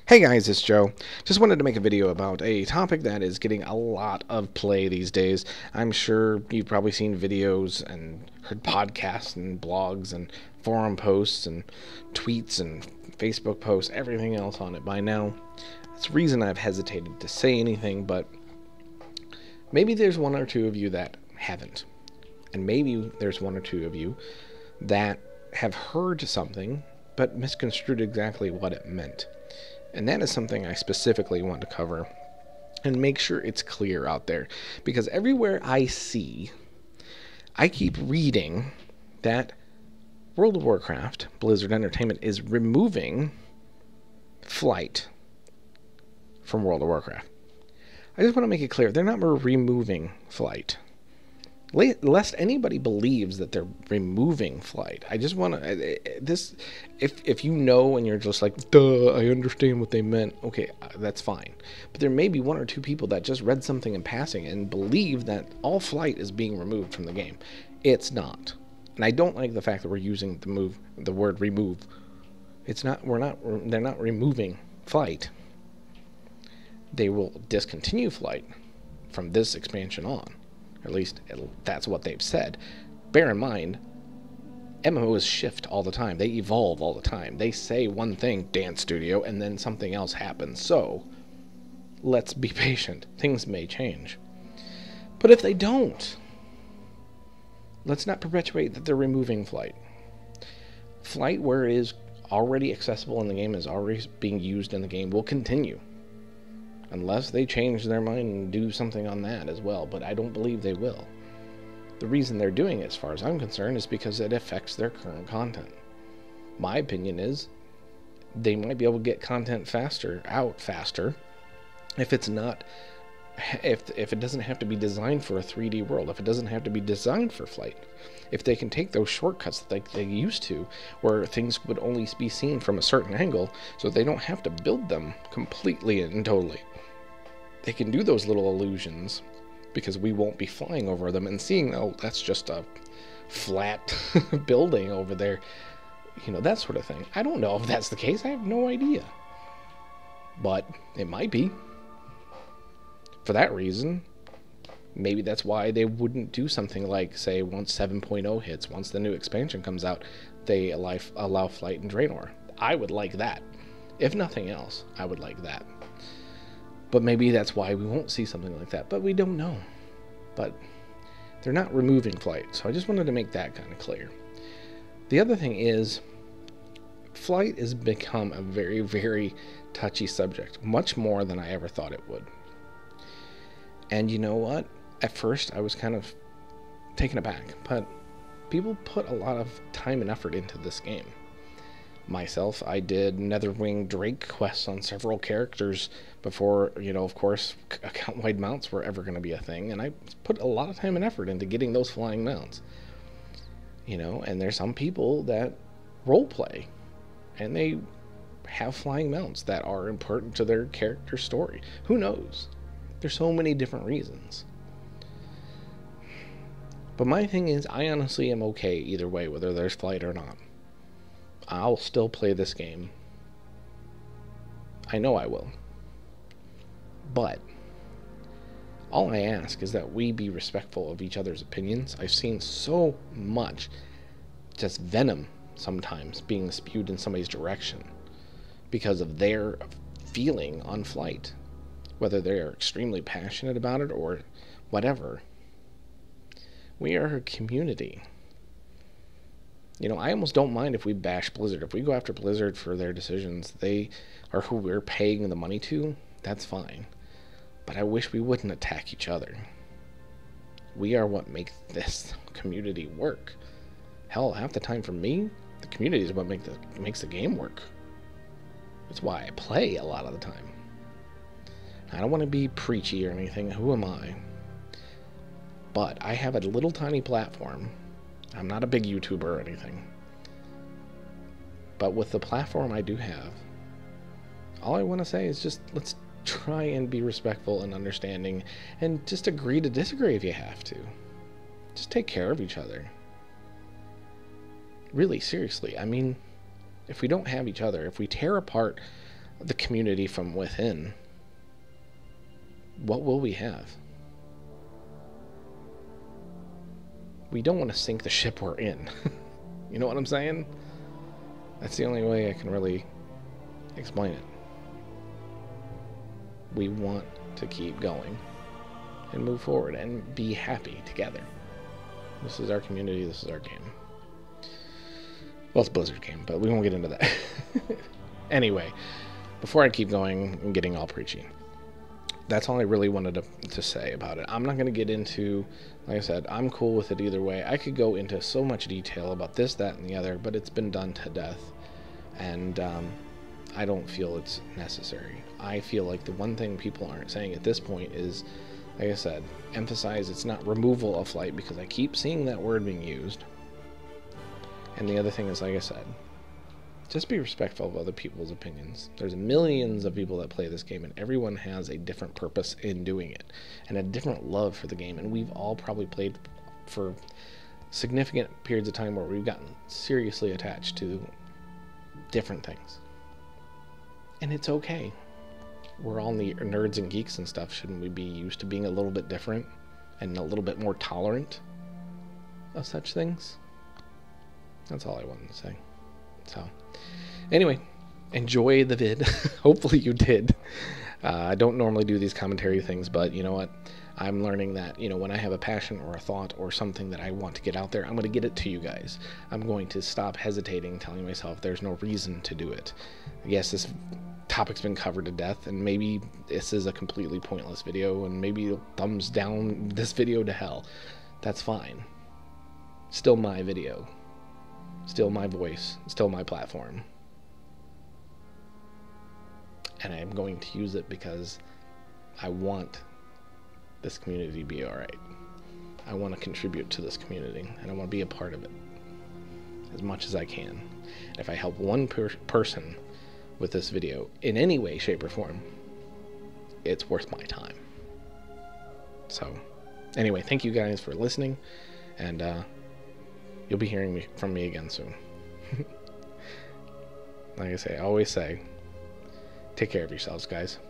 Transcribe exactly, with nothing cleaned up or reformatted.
Hey guys, it's Joe. Just wanted to make a video about a topic that is getting a lot of play these days. I'm sure you've probably seen videos and heard podcasts and blogs and forum posts and tweets and Facebook posts, everything else on it by now. That's the reason I've hesitated to say anything, but maybe there's one or two of you that haven't. And maybe there's one or two of you that have heard something but misconstrued exactly what it meant. And that is something I specifically want to cover and make sure it's clear out there. Because everywhere I see, I keep reading that World of Warcraft, Blizzard Entertainment, is removing flight from World of Warcraft. I just want to make it clear, they're not removing flight. Lest anybody believes that they're removing flight. I just want to, this, if if you know and you're just like, duh, I understand what they meant, okay, that's fine. But there may be one or two people that just read something in passing and believe that all flight is being removed from the game. It's not. And I don't like the fact that we're using the move, the word remove. It's not, we're not, they're not removing flight. They will discontinue flight from this expansion on. At least that's what they've said. Bear in mind, M M Os shift all the time. They evolve all the time. They say one thing, Dance Studio, and then something else happens. So, let's be patient. Things may change. But if they don't, let's not perpetuate that they're removing flight. Flight, where it is already accessible in the game, is already being used in the game, will continue. Unless they change their mind and do something on that as well, but I don't believe they will. The reason they're doing it, as far as I'm concerned, is because it affects their current content. My opinion is they might be able to get content faster, out faster, if it's not, if, if it doesn't have to be designed for a three D world, if it doesn't have to be designed for flight. If they can take those shortcuts that they, they used to, where things would only be seen from a certain angle, so they don't have to build them completely and totally. They can do those little illusions because we won't be flying over them and seeing, oh, that's just a flat building over there. You know, that sort of thing. I don't know if that's the case. I have no idea. But it might be. For that reason, maybe that's why they wouldn't do something like, say, once seven point oh hits, once the new expansion comes out, they allow, allow flight in Draenor. I would like that. If nothing else, I would like that. But maybe that's why we won't see something like that. But we don't know. But they're not removing flight. So I just wanted to make that kind of clear. The other thing is, flight has become a very, very touchy subject. Much more than I ever thought it would. And you know what? At first, I was kind of taken aback. But people put a lot of time and effort into this game. Myself, I did Netherwing Drake quests on several characters before, you know, of course, account-wide mounts were ever going to be a thing, and I put a lot of time and effort into getting those flying mounts. You know, and there's some people that roleplay, and they have flying mounts that are important to their character story. Who knows? There's so many different reasons. But my thing is, I honestly am okay either way, whether there's flight or not. I'll still play this game. I know I will. But all I ask is that we be respectful of each other's opinions. I've seen so much just venom sometimes being spewed in somebody's direction because of their feeling on flight, whether they're extremely passionate about it or whatever. We are a community. You know, I almost don't mind if we bash Blizzard. If we go after Blizzard for their decisions, they are who we're paying the money to, that's fine. But I wish we wouldn't attack each other. We are what makes this community work. Hell, half the time for me, the community is what make the, makes the game work. That's why I play a lot of the time. I don't want to be preachy or anything. Who am I? But I have a little tiny platform. I'm not a big YouTuber or anything. But with the platform I do have, all I want to say is just let's try and be respectful and understanding and just agree to disagree if you have to. Just take care of each other. Really, seriously. I mean, if we don't have each other, if we tear apart the community from within, what will we have? We don't want to sink the ship we're in. You know what I'm saying? That's the only way I can really explain it. We want to keep going and move forward and be happy together. This is our community. This is our game. Well, it's a Blizzard game, but we won't get into that. Anyway, before I keep going and getting all preachy, that's all I really wanted to, to say about it. I'm not going to get into, like I said, I'm cool with it either way. I could go into so much detail about this, that, and the other, but it's been done to death. And um, I don't feel it's necessary. I feel like the one thing people aren't saying at this point is, like I said, emphasize it's not removal of flight, because I keep seeing that word being used. And the other thing is, like I said, just be respectful of other people's opinions. There's millions of people that play this game, and everyone has a different purpose in doing it, and a different love for the game. And we've all probably played for significant periods of time where we've gotten seriously attached to different things. And it's okay. We're all nerds and geeks and stuff. Shouldn't we be used to being a little bit different and a little bit more tolerant of such things? That's all I wanted to say. So, anyway, enjoy the vid. Hopefully you did. Uh, I don't normally do these commentary things, but you know what? I'm learning that, you know, when I have a passion or a thought or something that I want to get out there, I'm going to get it to you guys. I'm going to stop hesitating, telling myself there's no reason to do it. Yes, this topic's been covered to death, and maybe this is a completely pointless video, and maybe it'll thumbs down this video to hell. That's fine. Still my video. Still my voice. Still my platform. And I'm going to use it because I want this community to be alright. I want to contribute to this community, and I want to be a part of it as much as I can. And if I help one per person with this video in any way, shape, or form, it's worth my time. So, anyway, thank you guys for listening, and uh, you'll be hearing me from me again soon. Like I say, I always say, take care of yourselves, guys.